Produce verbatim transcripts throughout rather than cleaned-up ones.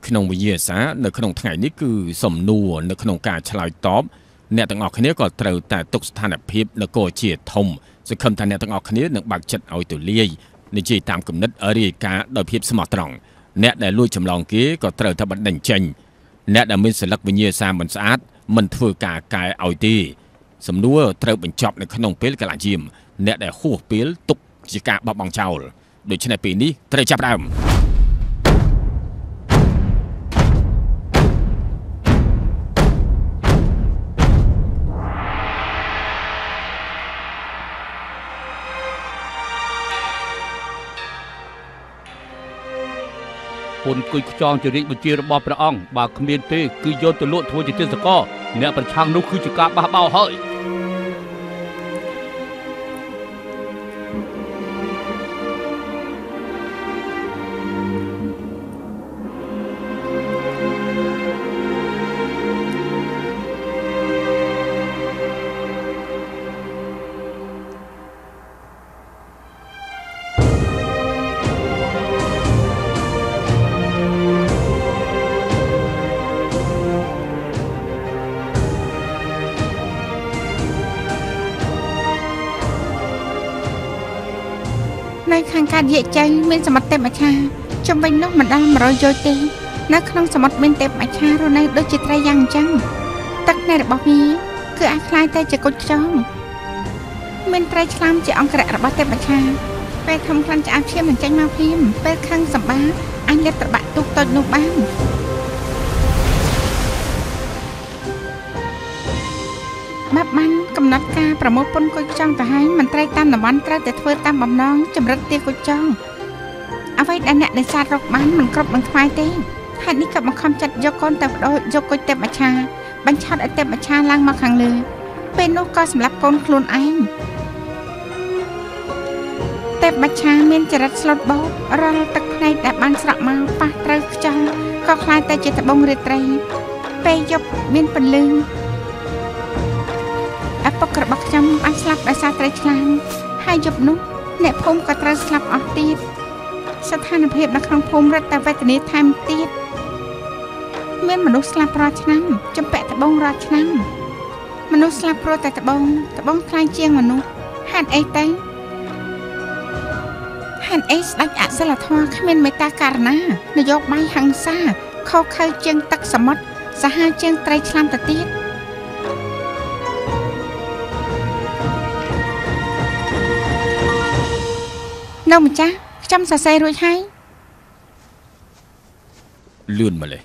ក្នុងវិញ្ញាសានៅក្នុងថ្ងៃនេះគឺសំណួរនៅក្នុងការឆ្លើយតបអ្នកទាំងអស់គ្នាក៏ត្រូវតែទុកស្ថានភាពនគរជាធំសង្ឃឹមថាអ្នកទាំងអស់គ្នានឹងបើកចិត្តឲ្យទូលាយនិយាយតាមគំនិតរាយការណ៍ដោយភាពស្មោះត្រង់អ្នកដែលលួចចម្លងគេក៏ត្រូវតែបណ្តេញចេញអ្នកដែលមានសិលឹកវិញ្ញាសាមិនស្អាតមិនធ្វើការកែឲ្យទេសំណួរត្រូវបញ្ចប់នៅក្នុងពេលកន្លះយាមអ្នកដែលហួសពេលទុកជាការបោះបង់ចោលដូច្នេះពេលនេះត្រូវចាប់ដើមពុនគុយខ្ចងជារាជបញ្ជារបស់ព្រះអង្គបើគ្មានទេគឺយកទៅលក់ធ្វើជាទានសកលអ្នកប្រឆាំងនោះគឺជាការបះបោរហើយនៅខាងកាត់យាកចៃមានសមុទ្រទេពអាឆាជំវិញនោះមិនដល់một trămយោជន៍ទេនៅក្នុងសមុទ្រមានទេពអាឆារស់នៅដូចជាត្រីយ៉ាងអញ្ចឹងទឹកនៃរបស់វាគឺអាចคล้ายទៅជាគុជខ្យងមានត្រីឆ្លាមជាអង្គរៈរបស់ទេពអាឆាពេលធំខ្លាំងឆ្អាបឈាមមិនចេញមកភ្លាមពេលខឹងសម្បាអញលាបត្របាក់ទូកតូចនោះបានបាប់បានកំណត់ការប្រមូលពន្ធគុជចង់ទៅឲ្យមន្ត្រីតាមតំបន់ត្រូវតែធ្វើតាមបំណងចម្រិតទាគុជចង់អ្វីដែលអ្នកនេសាទរកបានមិនគ្រប់នឹងថ្វាយទេហេតុនេះក៏បង្ខំចិត្តយកកូនទៅបដូរយកគុជទេពអាឆាបញ្ឆោតឲ្យទេពអាឆាឡើងមកខាងលើពេលនោះក៏សម្លាប់កូនខ្លួនឯងទេពអាឆាមានចរិតស្លូតបូតរាល់ទឹកភ្នែកដែលបានស្រក់មកប៉ះត្រូវខ្យល់ក៏คล้ายទៅជាត្បូងរាត្រីពេលយប់មានពន្លឺឪពុករបស់ខ្ញុំបានស្លាប់ដោយសារត្រីឆ្លាមហើយយប់នោះអ្នកភូមិក៏ត្រូវស្លាប់អស់ទៀតស្ថានភាពនៅក្នុងភូមិរឹតតែវេទនាថែមទៀតមានមនុស្សស្លាប់រាល់ឆ្នាំចំពាក់ត្បូងរាល់ឆ្នាំមនុស្សស្លាប់ព្រោះតែត្បូងត្បូងថ្លៃជាងមនុស្សហេតុអីទៅហេតុអីស្ដេចអសិលធម៌គ្មានមេត្តាករុណានយោបាយហិង្សាខុសខើជាងទឹកសមុទ្រសាហាវជាងត្រីឆ្លាមទៅទៀតនៅម្ចាស់ខ្ញុំសរសេររួចហើយលឿនម្លេះ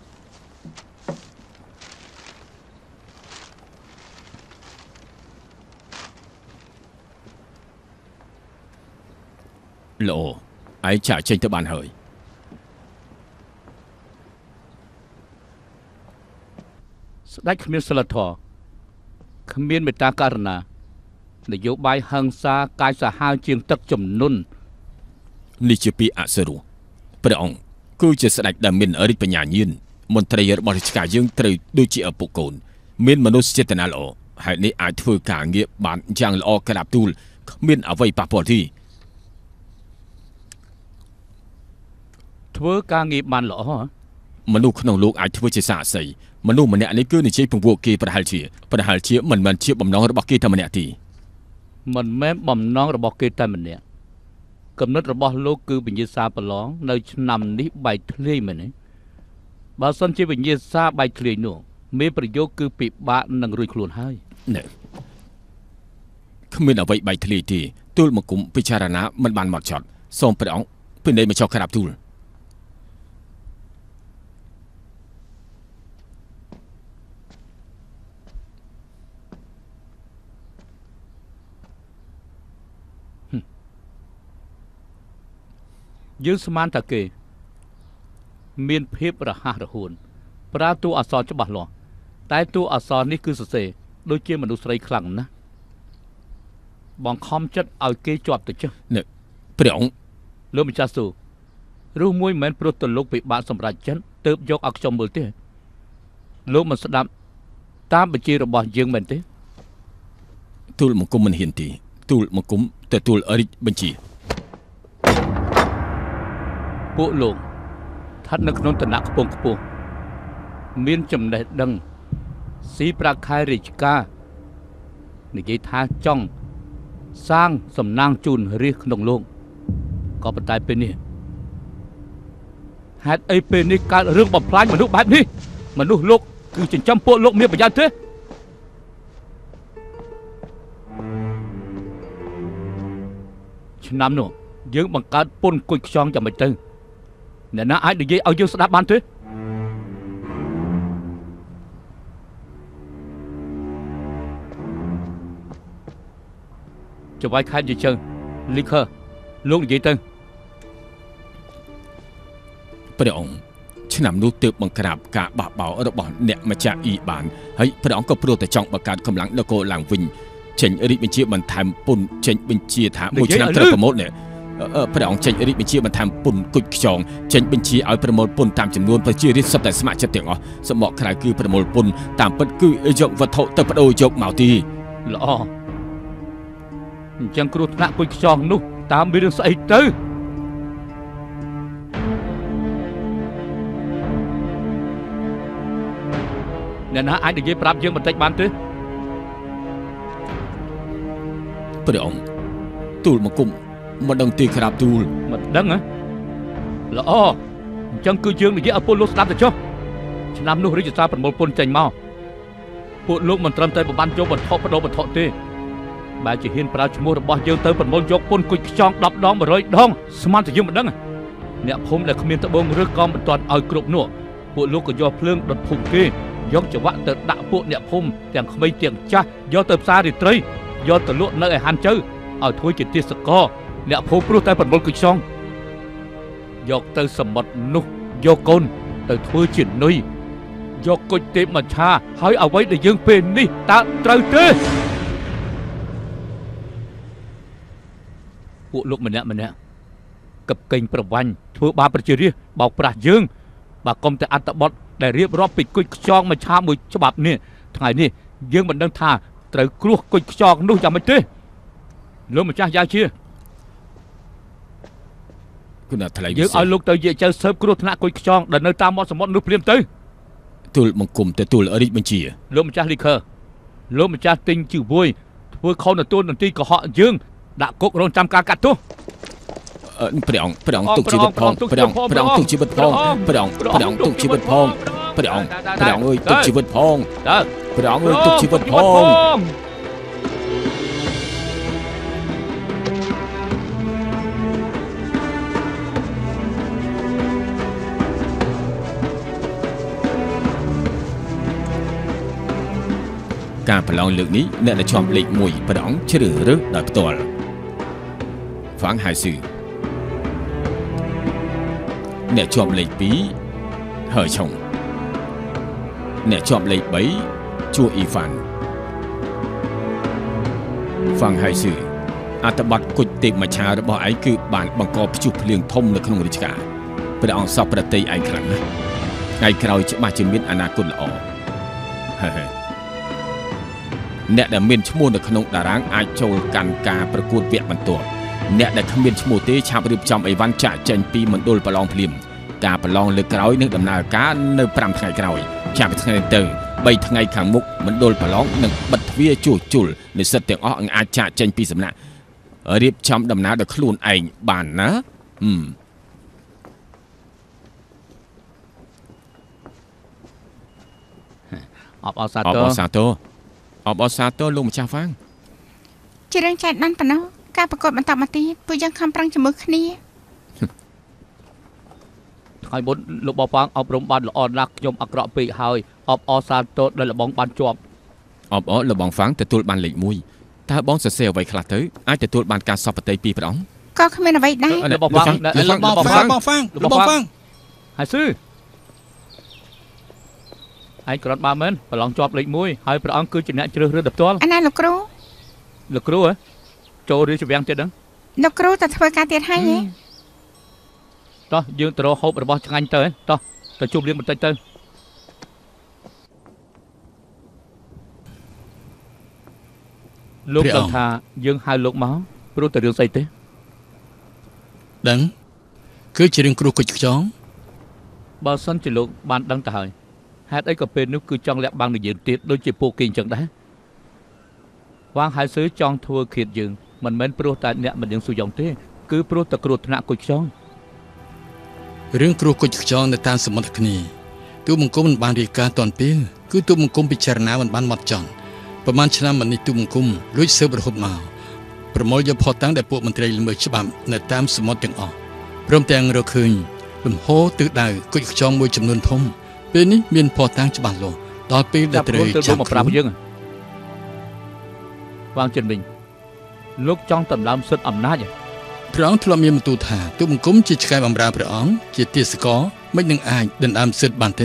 ល្អឯងចាក់ចេញទៅបានហើយស្ដេចគ្មានសិលធម៌គ្មានមេត្តាករុណានយោបាយហិង្សាកាយសាហាវជាងទឹកជំនន់នេះជាពាក្យអសុរោះព្រះអង្គគឺជាស្ដេចដែលមានឫទ្ធិបញ្ញាញាណមន្ត្រីរបស់រាជការយើងត្រូវដូចជាឪពុកកូនមានមនោសញ្ចេតនាល្អហើយនេះអាចធ្វើការងារបានយ៉ាងល្អក្រាបទូលគ្មានអ្វីប៉ះពាល់ទេធ្វើការងារបានល្អមនុស្សក្នុងលោកអាចធ្វើជាសាក្សីមនុស្សម្នាក់នេះគឺនិយាយពង្វក់គេប្រហែលជាប្រហែលជាមិនមែនជាបំណងរបស់គេតែម្នាក់ទេមិនមែនបំណងរបស់គេតែម្នាក់គំនិតរបស់លោកគឺវិញ្ញាសាប្រឡងនៅឆ្នាំនេះបែកធ្លាយមែនទេបើសិនជាវិញ្ញាសាបែកធ្លាយនោះមានប្រយោគគឺពិបាកនឹងរួចខ្លួនហើយណែគ្មានអ្វីបែកធ្លាយទេទូលមកគុំពិចារណាមិនបានមកចត់សូមព្រះអង្គពិនិត្យមកចោះក្រាបទូលយើងស្មានថាគេមានភាពរហ័សរហួនប្រើតួអក្សរច្បាស់លាស់តែតួអក្សរនេះគឺសរសេរដូចជាមនុស្សស្រីខ្លាំងណាស់បងខំចិត្តឲ្យគេជាប់ទៅចុះនេះព្រះអង្គលោកម្ចាស់ស៊ូរូសមួយមិនមែនព្រោះទៅលោកពិបាកសម្រេចចិត្តទើបយកឲ្យខ្ញុំមើលទេលោកមិនស្ដាប់តាមបញ្ជារបស់យើងមែនទេទូលមកគុំមិនហ៊ានទេទូលមកគុំទទួលរិទ្ធបញ្ជាពួកលោកថស្ថិតនៅក្នុងឋានៈខ្ពង់ខ្ពស់មានចំណេះដឹងស៊ីប្រាក់ខែរាជការនិយាយថាចង់សាងសំណាងជូនរាជក្នុងលោកក៏ប៉ុន្តែពេលនេះហេតុអីពេលនេះកើតរឿងបំផ្លាញមនុស្សបែបនេះមនុស្សលោកគឺចិញ្ចឹមពួកលោកមានប្រយោជន៍ទេឆ្នាំនោះយើងបង្កើតពន្ធគុជខ្យងយ៉ាងម៉េចទៅអ្នកណាអាចនិយាយឲ្យយើងស្ដាប់បានទេចវាយខែជាជើងលីខើលោកនិយាយទៅព្រះអង្គឆ្នាំនោះទើបបង្ក្រាបការបះបោររបស់អ្នកម្ចាស់អ៊ីបានហើយព្រះអង្គក៏ព្រោះតែចង់បង្កើតកម្លាំងនគរឡើងវិញចេញរាជបញ្ជាបន្ថែមពន្ធចេញបញ្ជាថាមួយឆ្នាំត្រូវប្រមូលនេះព្រះអង្គចេញរាជបញ្ជាបន្ថែមពន្ធគុជខ្យងចេញបញ្ជាឲ្យប្រមូលពន្ធតាមចំនួនប្រជារាស្ត្រសុទ្ធតែស្ម័គ្រចិត្តទាំងអស់សម្បកក្រៅគឺប្រមូលពន្ធតាមពិតគឺយកវត្ថុទៅបដូរយកមកទីល្អអញ្ចឹងគ្រោះថ្នាក់គុជខ្យងនោះតាមមានរឿងស្អីទៅអ្នកណាអាចនិយាយប្រាប់យើងបន្តិចបានទេព្រះអង្គទូលមកគុំមិនដឹងទីក្រាបទូលមិនដឹងហ៎ល្អអញ្ចឹងគឺយើងនិយាយឲ្យពលលោកស្ដាប់ទៅចុះឆ្នាំនោះរាជសារប្រមូលពន្ធចេញមកពួកលោកមិនត្រឹមតែប្របានយកវត្ថុបដូរបត្ថុទេបែរជាហ៊ានប្រើឈ្មោះរបស់យើងទៅប្រមូលយកពន្ធគុជខ្យងដប់ដងមួយរយដងស្មានតែយើងមិនដឹងអ្នកភូមិដែលគ្មានត្បូងឬក៏មិនទាន់ឲ្យគ្រប់នោះពួកលោកក៏យកភ្លើងដុតភូមិគេយកចង្វាក់ទៅដាក់ពួកអ្នកភូមិទាំងក្មេងទាំងចាស់យកទៅផ្សាររាត្រីយកទៅលក់នៅឯហាន់ជើឲ្យធ្វើជាទេសកលអ្នកភូមិព្រោះតែប្រមូលគុជខ្យងយកទៅសមុទ្រនោះយកកូនទៅធ្វើជានុយយកគុជទេពមច្ឆាហើយអ្វីដែលយើងពេលនេះតើត្រូវទេពួកលោកម្នាក់ម្នាក់កឹបកេងប្រវាញ់ធ្វើបាបប្រជារាស្ត្របោកប្រាស់យើងបើកុំតែអត្តបទដែលរៀបរាប់ពីគុជខ្យងមច្ឆាមួយច្បាប់នេះថ្ងៃនេះយើងមិនដឹងថាត្រូវគ្រោះគុជខ្យងនោះយ៉ាងម៉េចទេលោកម្ចាស់យ៉ាជាគុណថ្លៃយើងឲ្យលោកទៅយាយចៅស៊ើបគ្រោះថ្នាក់គុជខ្យងដែលនៅតាមមាត់សមុទ្រនោះភ្លាមទៅទូលបង្គំទទួលរាជបញ្ជាលោកម្ចាស់លីខើលោកម្ចាស់ទិញជីវួយធ្វើខុសទទួលនន្ទីកុហកយើងដាក់គុករងចាំការកាត់ទោសព្រះអង្គព្រះអង្គទុកជីវិតផងព្រះអង្គព្រះអង្គទុកជីវិតផងព្រះអង្គព្រះអង្គទុកជីវិតផងព្រះអង្គព្រះអង្គអើយទុកជីវិតផងព្រះអង្គអើយទុកជីវិតផងការប្រឡងលើកនេះអ្នកដែលជាប់លេខមួយព្រះអង្គជ្រើសរើសដោយផ្ទាល់ហ្វាងហៃស៊ឺអ្នកជាប់លេខពីរហើយឆុងអ្នកជាប់លេខបីជួអ៊ីវ៉ាន់ហ្វាងហៃស៊ឺអត្ថបទគុជទេពមច្ឆារបស់ឯងគឺបានបង្កព្យុះភ្លៀងធំនៅក្នុងរាជការព្រះអង្គសពប្រតិឯងខ្លាំងណាស់ថ្ងៃក្រោយច្បាស់ជាមានអនាគតល្អហើយអ្នកដែលមានឈ្មោះនៅក្នុងតារាងអាចចូលកាន់ការប្រកួតវគ្គបន្ទាប់អ្នកដែលគ្មានឈ្មោះទេឆាប់រៀបចំអីវ៉ាន់ចាក់ចេញពីមណ្ឌលប្រឡងភ្លាមការប្រឡងលើកក្រោយនឹងដំណើរការនៅប្រាំថ្ងៃក្រោយចាប់ពីថ្ងៃទៅបីថ្ងៃខាងមុខមណ្ឌលប្រឡងនឹងបិទទ្វារជួសជុលនិស្សិតទាំងអស់អាចចាក់ចេញពីសំណាក់រៀបចំដំណើរដោយខ្លួនឯងបានណាហឹមអបអរសាទរអបអរសាទរអបអរសាទរលោកម្ចាស់ហ្វាងជារឿងចែកបានប៉ុណ្ណោះការប្រកួតបន្តមកទៀតពួកយើងខំប្រឹងជាមួយគ្នាថ្ងៃមុនលោកបបាងអប់រំបានល្អណាស់ខ្ញុំអាក្រក់ពេកហើយអបអរសាទរដែលលបងបានជាប់អបអរលបងហ្វាងទទួលបានលេខមួយតើបងសរសេរអ្វីខ្លះទៅអាចទទួលបានការសពតិពីព្រះអង្គក៏គ្មានអ្វីដែរលបងហ្វាងលបងហ្វាងបងហ្វាងលបងហ្វាងហើយស៊ឺឯងក្រត់បានមែនប្រឡងជាប់លេខមួយហើយព្រះអង្គគឺជាអ្នកជ្រើសរើសផ្ទាល់អាណាលោកគ្រូលោកគ្រូហ៎ចូលរៀនជាវាំងទៀតហ្នឹងលោកគ្រូទៅធ្វើការទៀតហើយហ៎តោះយើងទៅរកហូបរបស់ឆ្ងាញ់ទៅតោះទៅជួបរៀនបន្តិចទៅលោកដឹងថាយើងហៅលោកមកព្រោះតែរឿងស្អីទេដឹងគឺជារឿងគ្រោះគុជខ្យងបើសិនជាលោកបានដឹងទៅហើយហេតុអីក៏ពេលនោះគឺចង់លាក់បាំងនឹងយើងទៀតដូចជាពួកគេអញ្ចឹងដែរវាងហើយសឺចង់ធ្វើឃាតយើងមិនមែនព្រោះតែអ្នកមិនយើងស៊ូយ៉ងទេគឺព្រោះតែគ្រោះថ្នាក់គុជខ្យងរឿងគ្រោះគុជខ្យងនៅតាមសមុទ្រគ្នាទូបង្គំមិនបានរាយការណ៍ទាន់ពេលគឺទូបង្គំពិចារណាមិនបានម៉ត់ចត់ប្រហែលឆ្នាំមុននេះទូបង្គំលួចស៊ើបរហូតមកប្រមូលយកផុសតាំងដែលពួកមន្ត្រីល្មើសច្បាប់នៅតាមសមុទ្រទាំងអស់ព្រមទាំងរកឃើញលំហូរទិសដៅគុជខ្យងមួយចំនួនធំពេលនេះមានផុសតាំងច្បាស់លាស់ដល់ពេលដែលត្រូវចាប់មកប្រាប់យើងវាងចិនវិញលោកចង់តម្លើងសិទ្ធិអំណាចព្រះអង្គធ្លាប់មានបន្ទូលថាទូបង្គំជាឆ្កែបម្រើព្រះអង្គជាទាសករមិននឹងអាចដណ្ដើមសិទ្ធិបានទេ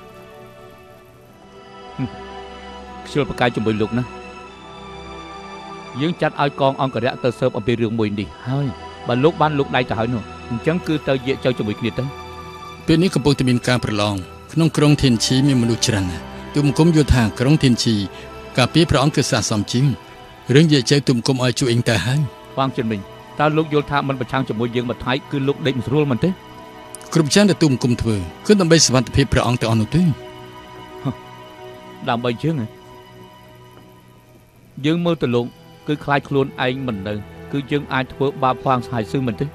ខ្ជិលប្រកាយជាមួយលោកណាយើងចាត់ឲ្យកងអង្គរៈទៅស៊ើបអំពីរឿងមួយនេះហើយបើលោកបានលោកដៃទៅហើយនោះអញ្ចឹងគឺទៅយាកចៅជាមួយគ្នាទៅពេលនេះកំពុងតែមានការប្រឡងក្នុងក្រុងធានឈីមានមនុស្សច្រើនណាស់ទូបង្គំយល់ថាក្រុងធានឈីកាលពីព្រះអង្គគឺស័ក្តិសមជាងរឿងយាកចៅទូបង្គំឲ្យជួយអ៊ីងទៅហើយវាងចិនវិញតើលោកយល់ថាមិនប្រឆាំងជាមួយយើងមួយថៃគឺលោកដេកមិនស្រួលមិនទេគ្រប់យ៉ាងដែលទូបង្គំធ្វើគឺដើម្បីសុវត្ថិភាពព្រះអង្គទៅអស់នោះទេដើម្បីយើងយើងមើលទៅលោកគឺខ្លាចខ្លួនឯងមិននៅគឺយើងអាចធ្វើបាបផាងស្ហាយស៊ឺមិនទេ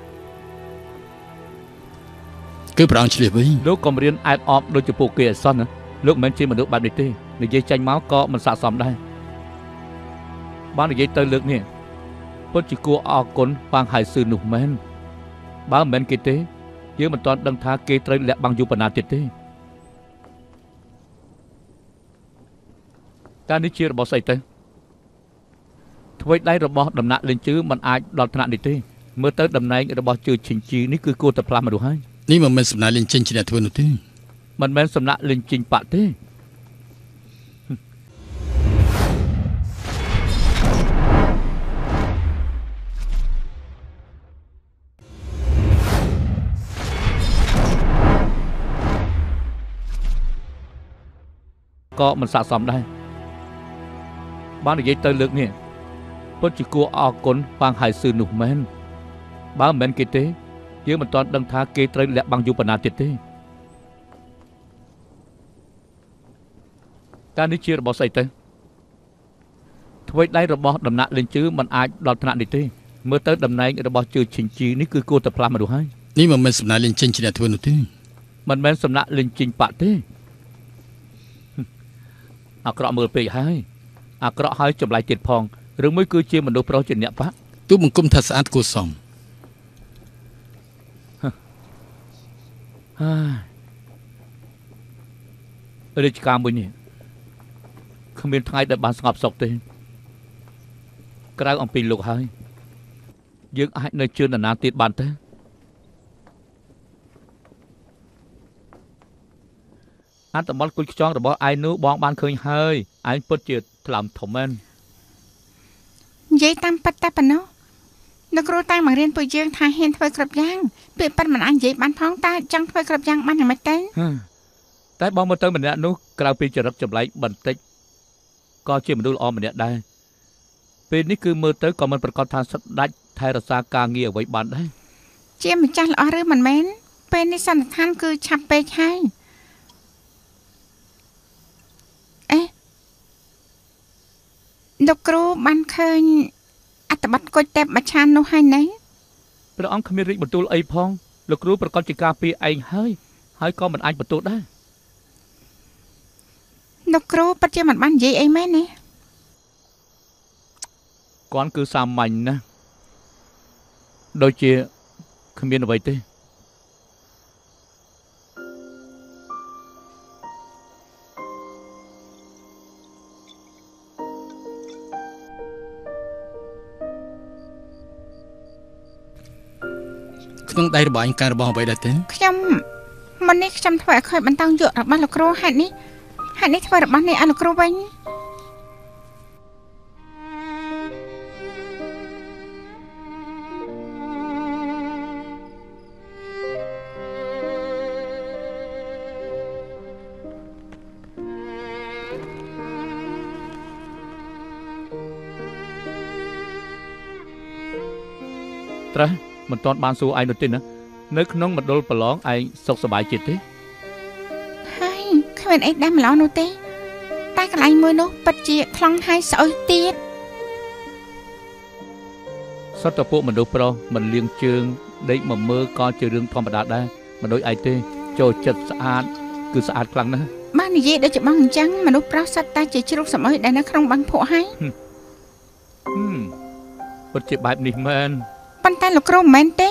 គឺព្រះអង្គឆ្លៀសវិញលោកកុំរៀនអែបអបដូចជាពួកគេអសោះណាលោកមិនមែនជាមនុស្សបែបនេះទេនិយាយចាញ់មកក៏មិនស័ក្តិសមដែរបាននិយាយទៅលើកនេះពិតជាគួរអរគុណផាងស្ហាយស៊ឺនោះមែនបើមិនមែនគេទេយើងមិនទាន់ដឹងថាគេត្រូវលាក់បាំងយូរប៉ុណ្ណាទៀតទេតើនេះជារបស់ស្អីទៅធ្វើដៃរបស់ដំណាក់លេងជឺមិនអាចដល់ថ្នាក់នេះទេមើលទៅតំណែងរបស់ជឺឈិញជីនេះគឺគួរតែផ្លាស់មកនោះហើយនេះមិនមែនសំណាក់លេងជិញជាអ្នកធ្វើនោះទេមិនមែនសំណាក់លេងជិញបាក់ទេក៏មិនស័ក្តិសមដែរបាននិយាយទៅលើកនេះពិតជាគួរអរគុណផាងស្ហាយស៊ឺនោះមែនបើមិនមែនគេទេយើងមិនទាន់ដឹងថាគេត្រូវលាក់បាំងយូរប៉ុណ្ណាទៀតទេតើនេះជារបស់ស្អីទៅធ្វើដៃរបស់ដំណាក់លេងជឺមិនអាចដល់ថ្នាក់នេះទេមើលទៅតំណែងរបស់ជឺឈិញជីនេះគឺគួរតែផ្លាស់មកនោះហើយនេះមិនមែនសំណាក់លេងជិញជាអ្នកធ្វើនោះទេមិនមែនសំណាក់លេងជិញបាក់ទេអាក្រក់មើលពេកហើយអាក្រក់ហើយចម្លែកទៀតផងរឿងមួយគឺជាមនុស្សប្រុសជាអ្នកបាក់ទូបង្គំថាស្អាតគួរសមហើយរាជការមួយនេះគ្មានថ្ងៃដែលបានស្ងប់សុខទេក្រៅអំពីលោកហើយយើងអាចនៅជឿនណាទៀតបានទេអត្តមត្តគុជខ្យងរបស់ឯងនោះបងបានឃើញហើយឯងពិតជាថ្លើមធំមែននិយាយតាមពិតតែប៉ុណ្ណោះលោកគ្រូតែមករៀនពួកយើងថាហ៊ានធ្វើគ្រប់យ៉ាងពាក្យប៉ិនមិនអាចនិយាយបានផងតែចង់ធ្វើគ្រប់យ៉ាងបានយ៉ាងម៉េចទៅតែបងមើលទៅម្នាក់នោះក្រៅពីចរិតចម្លែកបន្តិចក៏ជាមនុស្សល្អម្នាក់ដែរពេលនេះគឺមើលទៅក៏មិនប្រកាសថាស្ដេចថែរក្សាការងារអ្វីបានដែរជាម្ចាស់ល្អឬមិនមែនពេលនេះសន្និដ្ឋានគឺឆាប់ពេកហើយអេលោកគ្រូបានឃើញអត្តបទគុជទេពមច្ឆាននោះហើយណែព្រះអង្គគ្មានរាជបន្ទូលអីផងលោកគ្រូប្រកាសជាការពារឯងហើយហើយក៏មិនអាចបន្ទោសដែរលោកគ្រូពិតជាមិនបាននិយាយអីមែនទេគាត់គឺសាមញ្ញណាស់ដូចជាគ្មានអ្វីទេក្នុងដៃរបស់អញការរបស់អ្វីដែរទេខ្ញុំមុននេះខ្ញុំធ្វើឲ្យឃើញបន្តោងយករបស់លោកគ្រូហេតុនេះហេតុនេះធ្វើរបស់នេះឲ្យលោកគ្រូវិញត្រាស់មិនទាន់បានសួរឯងនោះទេណានៅក្នុងមណ្ឌលប្រឡងឯងសុខសប្បាយចិត្តទេគ្មានអីដែលម្ល៉េះនោះទេតែកន្លែងមួយនោះពិតជាខ្លងហើយស្អុយទៀតសត្វតពួកមនុស្សប្រុសមិនលៀងជើងដេកមកមើលក៏ជារឿងធម្មតាដែរមិនដូចឯងទេចូលចិត្តស្អាតគឺស្អាតខ្លាំងណាស់បាននិយាយដូចជាបងអញ្ចឹងមនុស្សប្រុសសិតតែជាជ្រូកសម្អុយដែលនៅក្នុងបាំងភក់ហើយពិតជាបែបនេះមែនប៉ុន្តែលោកគ្រូមិនមែនទេ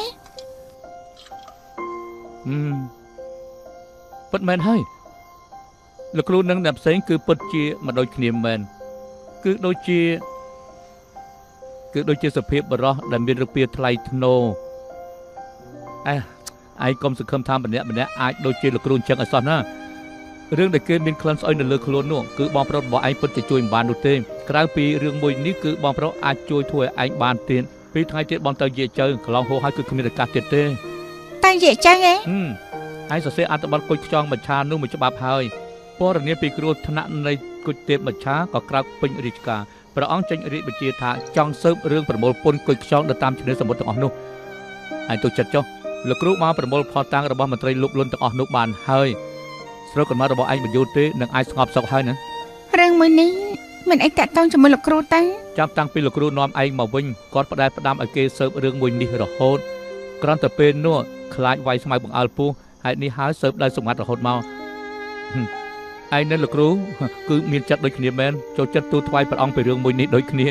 ហឹមពិតមែនហើយលោកគ្រូនឹងអ្នកផ្សេងគឺពិតជាមិនដូចគ្នាមែនគឺដូចជាគឺដូចជាសភាពបរោះដែលមានរូបភាពថ្លៃថ្នូរអេឯងកុំសង្ឃឹមថាម្នាក់ម្នាក់អាចដូចជាលោកគ្រូអញ្ចឹងឲ្យសោះណារឿងដែលគេមានក្លិនស្អុយនៅលើខ្លួននោះគឺបងប្រុសរបស់ឯងពិតជាជួយមិនបាននោះទេក្រៅពីរឿងមួយនេះគឺបងប្រុសអាចជួយធ្វើឲ្យឯងបានទៀតពីថ្ងៃទៀតបងទៅយាយចៅកន្លងហួសហើយគឺគ្មានឱកាសទៀតទេតែយាយចៅឯងឯងសរសេរអត្ថបទគុជខ្យងមច្ឆានោះមួយច្បាប់ហើយព័ត៌មានពីគ្រោះថ្នាក់នៃគុជទេពមច្ឆាក៏ក្រោកពេញរាជការព្រះអង្គចេញរាជបញ្ជាថាចង់ស៊ើបរឿងប្រមូលពន្ធគុជខ្យងទៅតាមជំនឿសមុទ្រទាំងអស់នោះឯងទុកចិត្តចុះលោកគ្រូបានប្រមូលផតតាំងរបស់មន្ត្រីលុបលន់ទាំងអស់នោះបានហើយស្រុកកំណត់របស់ឯងបញ្យូរទេនឹងអាចស្ងប់សុខហើយណារឿងមួយនេះមិនអីតាក់ទងជាមួយលោកគ្រូទៅចាប់តាំងពីលោកគ្រូនាំឯងមកវិញគាត់ផ្ដែផ្ដាំឲ្យគេស៊ើបរឿងមួយនេះរហូតគ្រាន់តែពេលនោះខ្លាចវាយស្មៅបង្អើលពោះហេតុនេះហើយស៊ើបដោយសម្ងាត់រហូតមកឯងនៅលោកគ្រូគឺមានចិត្តដូចគ្នាមែនចូលចិត្តទូថ្វាយព្រះអង្គពីរឿងមួយនេះដូចគ្នា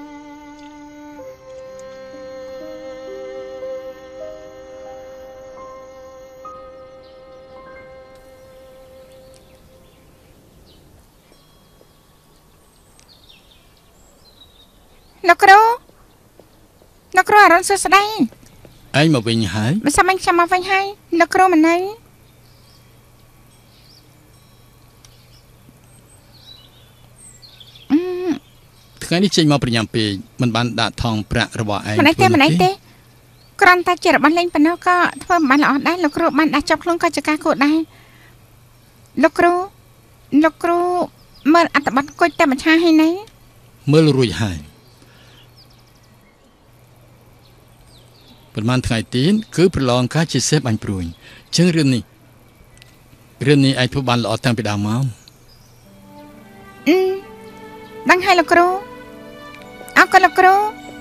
លោកគ្រូលោកគ្រូអរុនសួស្ដីឯងមកវិញហើយមិនសមអញខ្ញុំមកវិញហើយលោកគ្រូមិននៅថ្ងៃនេះចេញមកប្រញាប់ពេកមិនបានដាក់ថងប្រាក់របស់ឯងមិនទេមិនទេគ្រាន់តែជារបស់លេងប៉ុណ្ណោះក៏ធ្វើមិនបានល្អដែរលោកគ្រូបានដាក់ចាប់ខ្លួនក៏ជាការគួរដែរលោកគ្រូលោកគ្រូមើលអត្ថបទគុជតែមច្ឆាហើយណាមើលរួចហើយប្រហែលថ្ងៃទៀតគឺប្រឡងការជាសេបអញព្រួយចឹងរឿងនេះរឿងនេះឯងធ្វើបានល្អតាំងពីដើមមកអឺដឹងហើយលោកគ្រូអរគុណលោកគ្រូ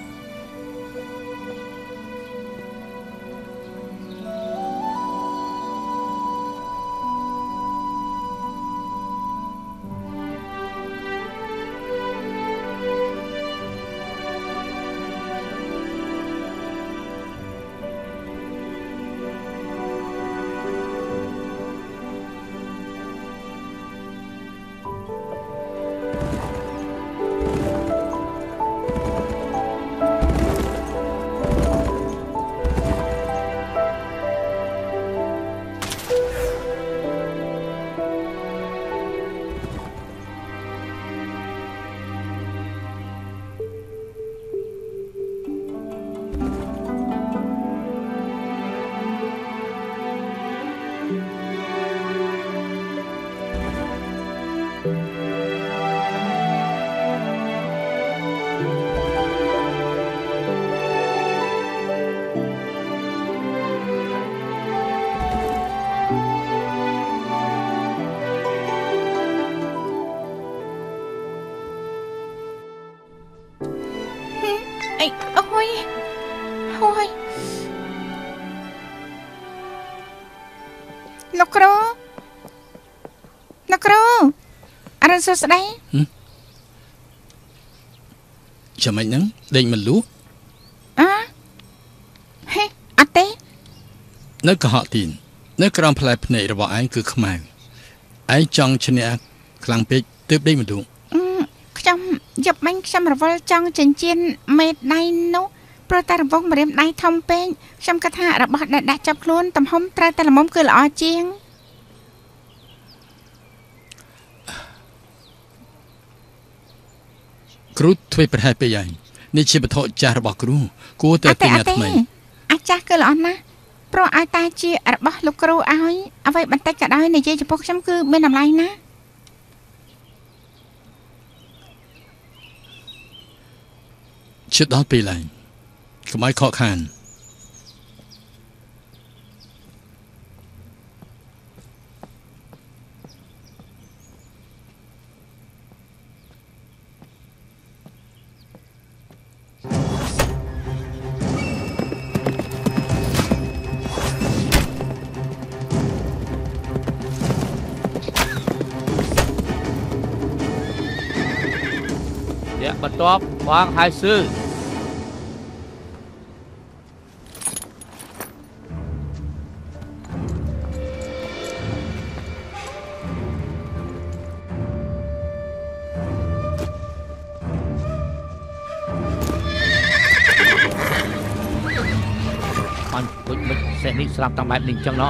លោកគ្រូលោកគ្រូអរុនសួស្ដីចាំមិនហ្នឹងដេញមិនលូអើហេអត់ទេនៅកុហកទីននៅក្រោមផ្លែភ្នែករបស់ឯងគឺខ្មៅឯងចង់ឈ្នះខ្លាំងពេកទើបដេញមិនលូខ្ញុំយប់មិញខ្ញុំរវល់ចង់ចិញ្ចៀនមេដៃនោះព្រោះតែរង្វង់ម្រាមដៃធំពេកខ្ញុំគិតថារបស់ដែលដាក់ចាប់ខ្លួនទំហំត្រូវតែល្មមគឺល្អជាងគ្រូធ្វើប្រហែលពេកហើយនេះជាវត្ថុចាស់របស់គ្រូគួរតែទិញថ្មីអាចាស់គឺល្អណាស់ព្រោះឲ្យតែជារបស់លោកគ្រូឲ្យអ្វីបន្តិចក៏ដោយនិយាយចំពោះខ្ញុំគឺមានតម្លៃណាស់ជិតដល់ពេលហើយកុំឲ្យខកខានអ្នកបន្ទាប់វ៉ាងហើយស៊ឺអញគិតមិនសេះនេះស្រាប់តាមបែបនេះចឹងណោះ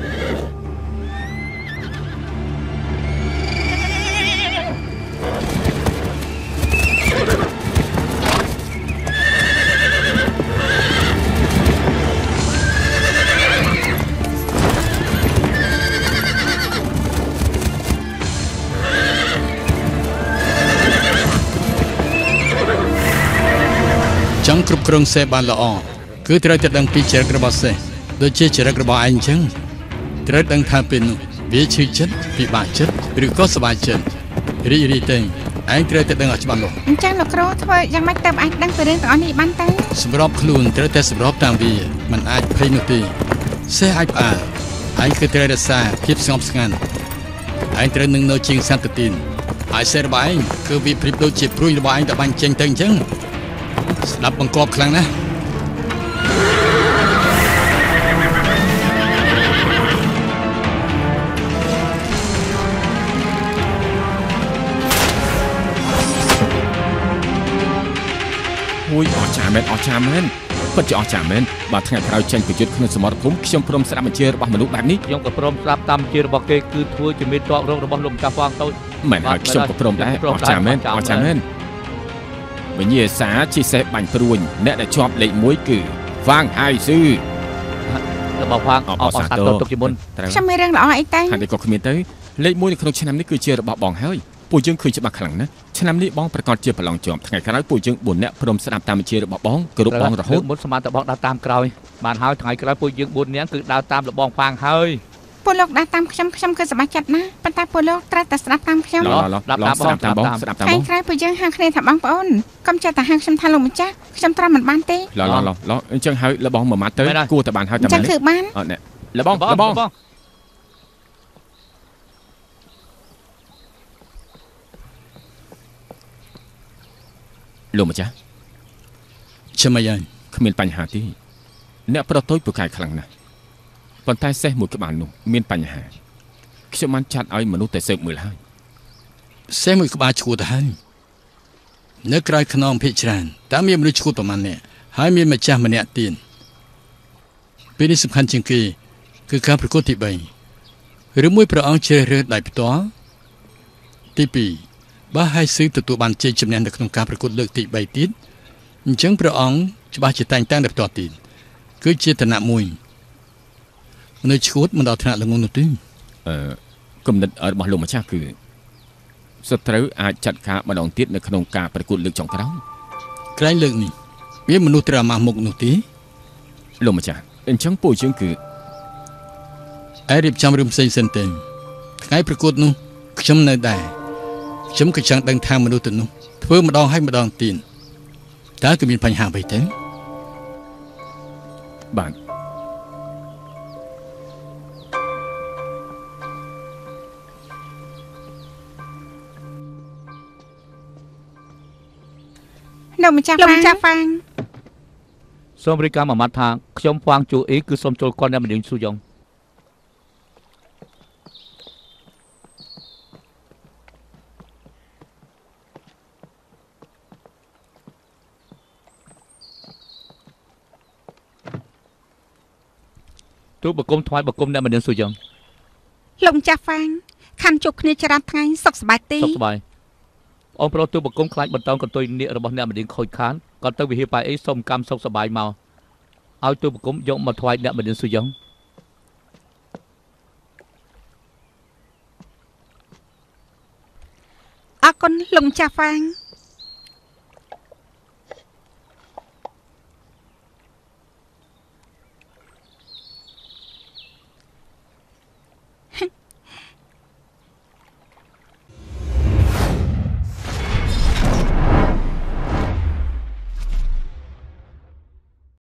ចង់គ្រប់គ្រងសេះបានល្អគឺត្រូវតែដឹងពីចរិតរបស់សេះដូចជាចរិតរបស់ឯងអញ្ចឹងត្រូវដឹងថាពេលនោះវាឈឺចិត្តពិបាកចិត្តឬក៏សប្បាយចិត្តរីករាយទេឯងត្រូវតែដឹងឲ្យច្បាស់លាស់អញ្ចឹងលោកគ្រូធ្វើយ៉ាងម៉េចទៅអាចដឹងពីរឿងទាំងអស់នេះបានទៅសម្របខ្លួនត្រូវតែសម្របតាមវាមិនអាចភ័យនោះទេសេះអាចផ្អើលឯងគឺត្រូវរក្សាភាពស្ងប់ស្ងាត់ឯងត្រូវនឹងនៅជាងសន្តិទានហើយសេះរបស់ឯងគឺវាព្រៀបដូចជាព្រួយរបស់ឯងដែលបាញ់ចេញទៅអញ្ចឹងស្ដាប់បង្គាប់ខ្លាំងណាស់អូយអស្ចារ្យមែនអស្ចារ្យមែនពិតជាអស្ចារ្យមែនបើថ្ងៃក្រោយចេញប្រយុទ្ធក្នុងសមរភូមិខ្ញុំព្រមស្ដាប់បញ្ជារបស់មនុស្សបែបនេះខ្ញុំក៏ព្រមស្ដាប់តាមបញ្ជារបស់គេគឺធ្វើជាមេតបរងរបស់លោកម្ចាស់ហ្វាងតូចមែនហើយខ្ញុំក៏ព្រមដែរអស្ចារ្យមែនអស្ចារ្យមែនវិញ្ញាសាជាសេះបាញ់ព្រួញអ្នកដែលជាប់លេខមួយគឺហ្វាងហើយស៊ឺរបស់ហ្វាងអបអរសាទរទុកជាមុនខ្ញុំមានរឿងល្អអីទៅហើយក៏គ្មានទៅលេខមួយនៅក្នុងឆ្នាំនេះគឺជារបស់បងហើយពួកយើងឃើញច្បាស់ខ្លាំងណាស់ឆ្នាំនេះបងប្រកាសជាប្រឡងជាប់ថ្ងៃក្រោយពួកយើងបួននាក់ព្រមស្ដាប់តាមបញ្ជារបស់បងគ្រប់បងរហូតមុនសមត្ថបងដើរតាមក្រោយបានហើយថ្ងៃក្រោយពួកយើងបួននាក់គឺដើរតាមលបងហ្វាងហើយពួកលោកដើរតាមខ្ញុំខ្ញុំគឺសប្បាយចិត្តណាស់ប៉ុន្តែពួកលោកត្រូវតែស្ដាប់តាមខ្ញុំស្ដាប់តាមបងស្ដាប់តាមបងថ្ងៃក្រោយពួកយើងហៅគ្នាថាបងប្អូនកុំចេះតែហៅខ្ញុំថាលោកម្ចាស់ខ្ញុំត្រាំមិនបានទេឡឡឡអញ្ចឹងហៅលបងមួយម៉ាត់ទៅគួរតែបានហៅតែម៉ាត់អញ្ចឹងគឺបានអត់ណែលបងលបងលោកម្ចាស់ចាំអីហើយគ្មានបញ្ហាទេអ្នកប្រតូចពូកែខ្លាំងណាស់ប៉ុន្តែសេះមួយក្បាលនោះមានបញ្ហាខ្ញុំបានចាត់ឲ្យមនុស្សតែស៊ើបមើលហើយសេះមួយក្បាលឈួតទៅហើយនៅក្រៅខ្នងភិកច្រើនតើមានមនុស្សឈួតប្រមាណអ្នកហើយមានម្ចាស់ម្នាក់ទៀតពេលនេះសំខាន់ជាងគេគឺការប្រកួតទីបីឬមួយព្រះអង្គជ្រើសរើសដោយផ្ទាល់ទីពីរបើហើយស៊ឺទទួលបានជ័យជំនះនៅក្នុងការប្រកួតលើកទីបីទៀតអញ្ចឹងព្រះអង្គច្បាស់ជាតែងតាំងដោយផ្ទាល់ទៀតគឺជាឋានៈមួយមនុស្សឈួតមិនដល់ថ្នាក់ល្ងងនោះទេអឺគំនិតរបស់លោកម្ចាស់គឺសត្រូវអាចចាត់ការម្ដងទៀតនៅក្នុងការប្រកួតលើកចុងក្រោយក្រែងលើកនេះមានមនុស្សត្រូវអាម៉ាស់មុខនោះទេលោកម្ចាស់អញ្ចឹងពួកយើងគឺឯរៀបចំរឿងផ្សេងសិនទេថ្ងៃប្រកួតនោះខ្ញុំនៅដែរខ្ញុំក៏ចង់ដឹងថាមនុស្សទៅនោះធ្វើម្ដងហើយម្ដងទៀតតើគឺមានបញ្ហាអ្វីទេបាទលោកម្ចាស់លោកម្ចាស់ហ្វាងសូមរាយការណ៍មួយម៉ាត់ថាខ្ញុំហ្វាងជួអ៊ីគឺសូមចូលគាត់អ្នកម្ដងស៊ូយ៉ុងទូបង្គំថ្វាយបង្គំអ្នកម្ដងស៊ូយ៉ុងលោកម្ចាស់ហ្វាងខាំជួបគ្នាច្រើនថ្ងៃសុខសប្បាយទេសុខសប្បាយអូនប្រុសទូបង្គំខ្លាចបន្តកន្ទុយនាគរបស់អ្នកម្ដងខូចខានក៏ទៅវិហារប៉ៃអីសុំកម្មសុខសប្បាយមកឲ្យទូបង្គំយកមកថ្វាយអ្នកម្ដងស៊ូយ៉ុងអរគុណលោកម្ចាស់ហ្វាង